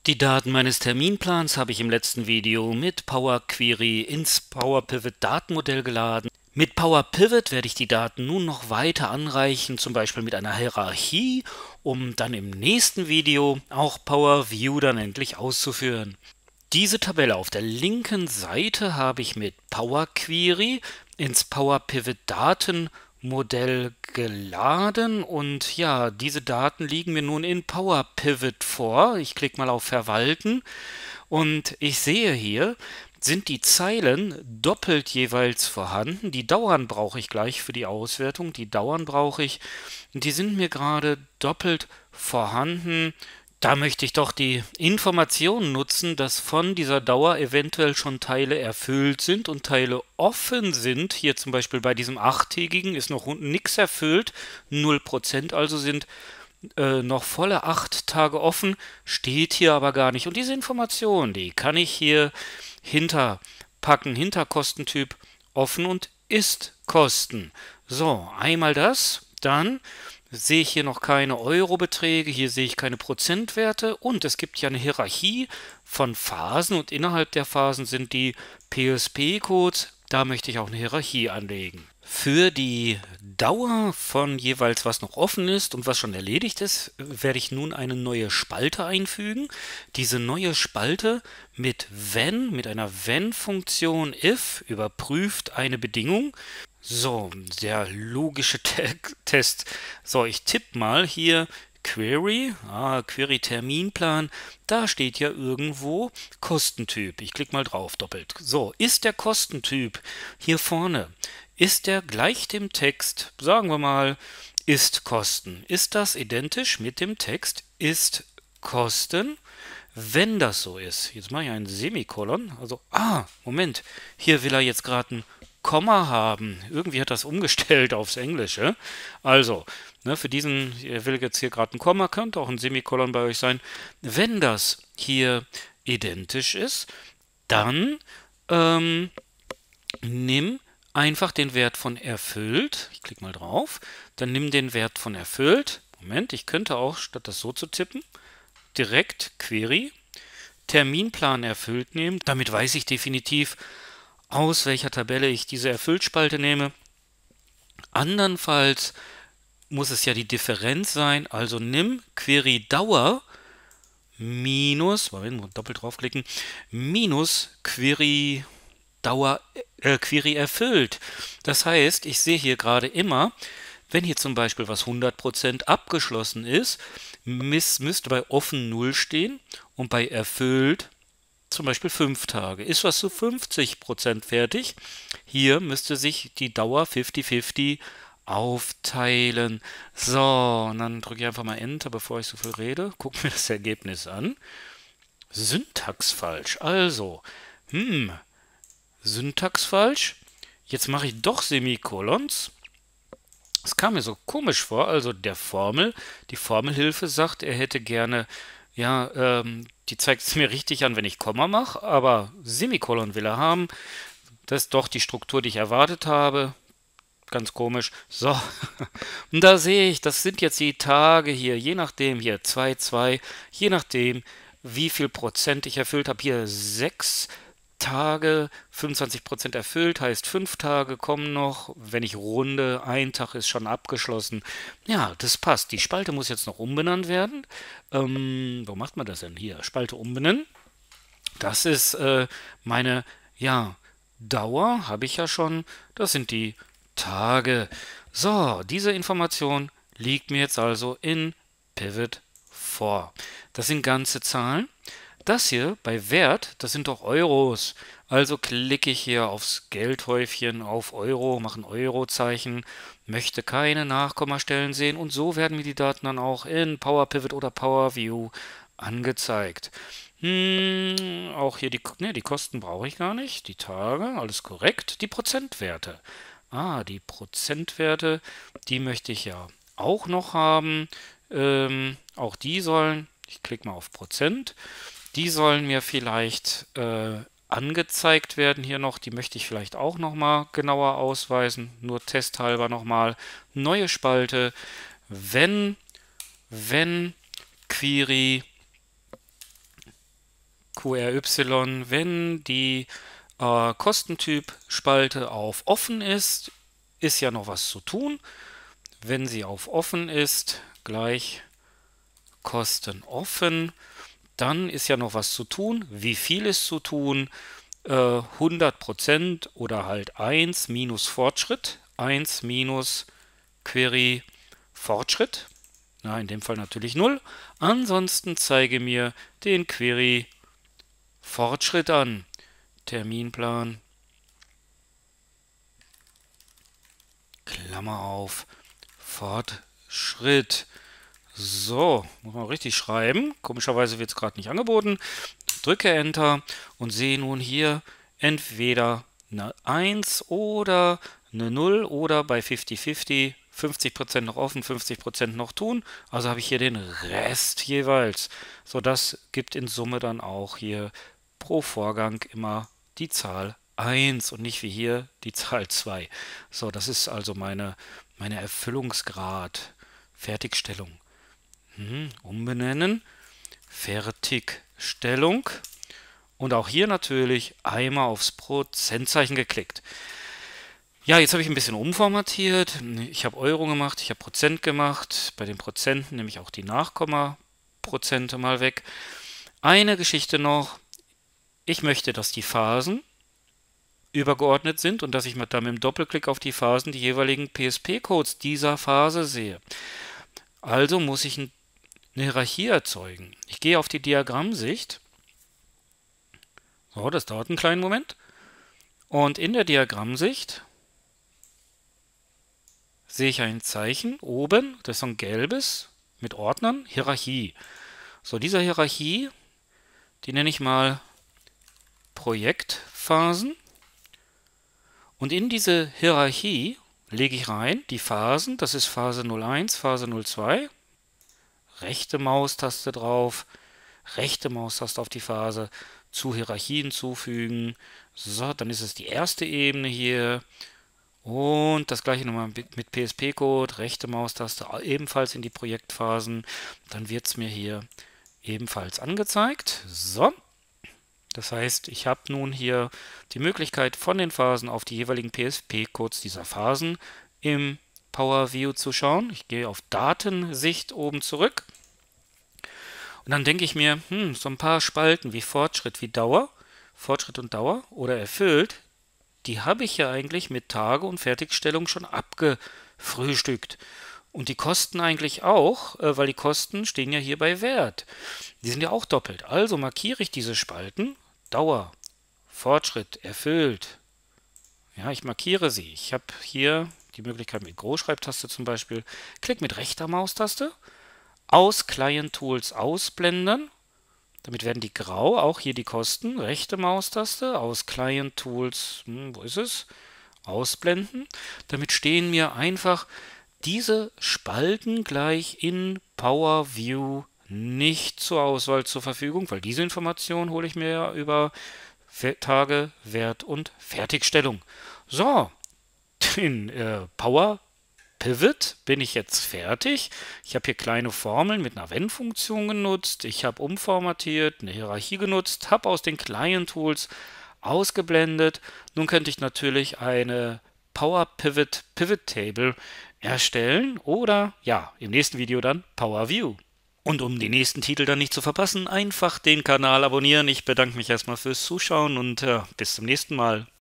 Die Daten meines Terminplans habe ich im letzten Video mit Power Query ins Power Pivot Datenmodell geladen. Mit Power Pivot werde ich die Daten nun noch weiter anreichen, zum Beispiel mit einer Hierarchie, um dann im nächsten Video auch Power View dann endlich auszuführen. Diese Tabelle auf der linken Seite habe ich mit Power Query ins Power Pivot Datenmodell geladen und ja, diese Daten liegen mir nun in Power Pivot vor. Ich klicke mal auf Verwalten und ich sehe hier, sind die Zeilen doppelt jeweils vorhanden. Die Dauern brauche ich gleich für die Auswertung, die Dauern brauche ich. Die sind mir gerade doppelt vorhanden. Da möchte ich doch die Information nutzen, dass von dieser Dauer eventuell schon Teile erfüllt sind und Teile offen sind. Hier zum Beispiel bei diesem achttägigen ist noch nichts erfüllt, 0%, also sind noch volle 8 Tage offen, steht hier aber gar nicht. Und diese Information, die kann ich hier hinterpacken, hinter Kostentyp offen und ist Kosten. So, einmal das, dann sehe ich hier noch keine Eurobeträge, hier sehe ich keine Prozentwerte und es gibt ja eine Hierarchie von Phasen und innerhalb der Phasen sind die PSP-Codes. Da möchte ich auch eine Hierarchie anlegen. Für die Dauer von jeweils was noch offen ist und was schon erledigt ist, werde ich nun eine neue Spalte einfügen. Diese neue Spalte mit wenn, mit einer wenn-Funktion if überprüft eine Bedingung. So, der logische Test. So, ich tippe mal hier Query, Query Terminplan, da steht ja irgendwo Kostentyp. Ich klicke mal drauf, doppelt. So, ist der Kostentyp hier vorne, ist der gleich dem Text, sagen wir mal, ist Kosten. Ist das identisch mit dem Text ist Kosten? Wenn das so ist, jetzt mache ich einen Semikolon, also, Moment, hier will er jetzt gerade ein Komma haben. Irgendwie hat das umgestellt aufs Englische. Also, ne, für diesen, er will jetzt hier gerade ein Komma, könnte auch ein Semikolon bei euch sein. Wenn das hier identisch ist, dann nimm einfach den Wert von erfüllt. Ich klicke mal drauf. Dann nimm den Wert von erfüllt. Moment, ich könnte auch, statt das so zu tippen, direkt Query, Terminplan erfüllt nehmen. Damit weiß ich definitiv, aus welcher Tabelle ich diese Erfüllt-Spalte nehme. Andernfalls muss es ja die Differenz sein, also nimm Query Dauer minus, Moment, doppelt draufklicken, minus Query Dauer, Query erfüllt. Das heißt, ich sehe hier gerade immer, wenn hier zum Beispiel was 100% abgeschlossen ist, müsste bei offen 0 stehen und bei erfüllt zum Beispiel 5 Tage. Ist was zu 50% fertig? Hier müsste sich die Dauer 50-50 aufteilen. So, und dann drücke ich einfach mal Enter, bevor ich so viel rede. Guck mir das Ergebnis an. Syntax falsch. Also, Syntax falsch. Jetzt mache ich doch Semikolons. Es kam mir so komisch vor. Also die Formelhilfe sagt, er hätte gerne, ja, die zeigt es mir richtig an, wenn ich Komma mache, aber Semikolon will er haben. Das ist doch die Struktur, die ich erwartet habe. Ganz komisch. So, und da sehe ich, das sind jetzt die Tage hier, je nachdem, hier 2, 2, je nachdem, wie viel Prozent ich erfüllt habe. Hier 6 Tage, 25% erfüllt, heißt 5 Tage kommen noch. Wenn ich runde, ein Tag ist schon abgeschlossen. Ja, das passt. Die Spalte muss jetzt noch umbenannt werden. Wo macht man das denn? Hier, Spalte umbenennen. Das ist meine, ja, Dauer, habe ich ja schon. Das sind die Tage. So, diese Information liegt mir jetzt also in Pivot vor. Das sind ganze Zahlen. Das hier bei Wert, das sind doch Euros. Also klicke ich hier aufs Geldhäufchen, auf Euro, mache ein Eurozeichen, möchte keine Nachkommastellen sehen und so werden mir die Daten dann auch in Power Pivot oder Power View angezeigt. Auch hier die Kosten brauche ich gar nicht, die Tage, alles korrekt. Die Prozentwerte. Die Prozentwerte, die möchte ich ja auch noch haben. Auch die sollen, ich klicke mal auf Prozent, die sollen mir vielleicht angezeigt werden hier noch. Die möchte ich vielleicht auch noch mal genauer ausweisen. Nur testhalber noch mal. Neue Spalte. Wenn Query QRY, wenn die Kostentyp-Spalte auf offen ist ja noch was zu tun. Wenn sie auf offen ist, gleich Kosten offen, dann ist ja noch was zu tun. Wie viel ist zu tun? 100% oder halt 1 minus Fortschritt, 1 minus Query Fortschritt. Na, in dem Fall natürlich 0. Ansonsten zeige mir den Query Fortschritt an. Terminplan, Klammer auf, Fortschritt. So, muss man richtig schreiben. Komischerweise wird es gerade nicht angeboten. Drücke Enter und sehe nun hier entweder eine 1 oder eine 0 oder bei 50-50 50% noch offen, 50% noch tun. Also habe ich hier den Rest jeweils. So, das gibt in Summe dann auch hier pro Vorgang immer die Zahl 1 und nicht wie hier die Zahl 2. So, das ist also meine Erfüllungsgrad, Fertigstellung. Umbenennen, Fertigstellung. Und auch hier natürlich einmal aufs Prozentzeichen geklickt. Ja, jetzt habe ich ein bisschen umformatiert. Ich habe Euro gemacht, ich habe Prozent gemacht. Bei den Prozenten nehme ich auch die Nachkommaprozente mal weg. Eine Geschichte noch. Ich möchte, dass die Phasen übergeordnet sind und dass ich dann mit dem Doppelklick auf die Phasen die jeweiligen PSP-Codes dieser Phase sehe. Also muss ich eine Hierarchie erzeugen. Ich gehe auf die Diagrammsicht. So, das dauert einen kleinen Moment. Und in der Diagrammsicht sehe ich ein Zeichen oben, das ist so ein gelbes mit Ordnern, Hierarchie. So, dieser Hierarchie, die nenne ich mal Projektphasen. Und in diese Hierarchie lege ich rein die Phasen, das ist Phase 01, Phase 02. Rechte Maustaste drauf, rechte Maustaste auf die Phase, zu Hierarchie hinzufügen. So, dann ist es die erste Ebene hier. Und das gleiche nochmal mit PSP-Code, rechte Maustaste ebenfalls in die Projektphasen. Dann wird es mir hier ebenfalls angezeigt. So, das heißt, ich habe nun hier die Möglichkeit, von den Phasen auf die jeweiligen PSP-Codes dieser Phasen im Power View zu schauen. Ich gehe auf Datensicht oben zurück. Und dann denke ich mir, so ein paar Spalten wie Fortschritt, wie Dauer, Fortschritt und Dauer oder erfüllt, die habe ich ja eigentlich mit Tage und Fertigstellung schon abgefrühstückt. Und die Kosten eigentlich auch, weil die Kosten stehen ja hier bei Wert. Die sind ja auch doppelt. Also markiere ich diese Spalten, Dauer, Fortschritt, erfüllt. Ja, ich markiere sie. Ich habe hier die Möglichkeit mit Großschreibtaste zum Beispiel. Klick mit rechter Maustaste. Aus Client Tools ausblenden. Damit werden die grau, auch hier die Kosten. Rechte Maustaste, aus Client Tools, wo ist es? Ausblenden. Damit stehen mir einfach diese Spalten gleich in Power View nicht zur Auswahl zur Verfügung, weil diese Information hole ich mir ja über Tage, Wert und Fertigstellung. So, den Power Pivot bin ich jetzt fertig. Ich habe hier kleine Formeln mit einer Wenn-Funktion genutzt. Ich habe umformatiert, eine Hierarchie genutzt, habe aus den Client Tools ausgeblendet. Nun könnte ich natürlich eine Power Pivot Pivot Table erstellen oder ja, im nächsten Video dann Power View. Und um die nächsten Titel dann nicht zu verpassen, einfach den Kanal abonnieren. Ich bedanke mich erstmal fürs Zuschauen und bis zum nächsten Mal.